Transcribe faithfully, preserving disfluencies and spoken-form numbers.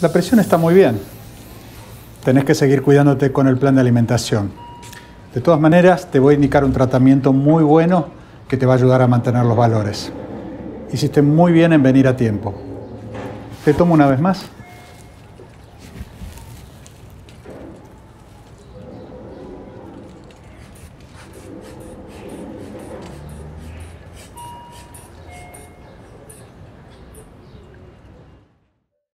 La presión está muy bien. Tenés que seguir cuidándote con el plan de alimentación. De todas maneras, te voy a indicar un tratamiento muy bueno que te va a ayudar a mantener los valores. Hiciste muy bien en venir a tiempo. ¿Te tomo una vez más?